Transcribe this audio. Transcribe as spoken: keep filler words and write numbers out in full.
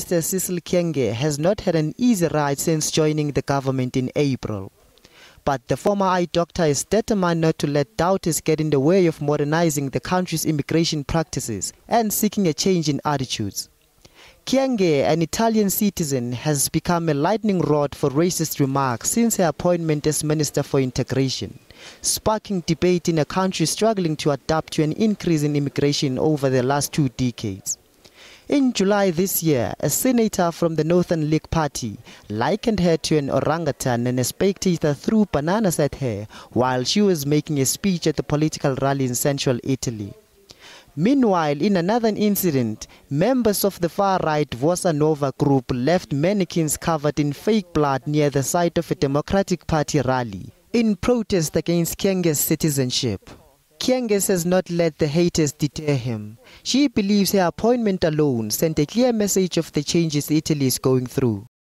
Minister Cecil Kyenge has not had an easy ride since joining the government in April. But the former eye doctor is determined not to let doubters get in the way of modernizing the country's immigration practices and seeking a change in attitudes. Kyenge, an Italian citizen, has become a lightning rod for racist remarks since her appointment as Minister for Integration, sparking debate in a country struggling to adapt to an increase in immigration over the last two decades. In July this year, a senator from the Northern League Party likened her to an orangutan and a spectator threw bananas at her while she was making a speech at a political rally in central Italy. Meanwhile, in another incident, members of the far-right Vossa Nova group left mannequins covered in fake blood near the site of a Democratic Party rally in protest against Kyenge's citizenship. Kyenge has not let the haters deter him. She believes her appointment alone sent a clear message of the changes Italy is going through.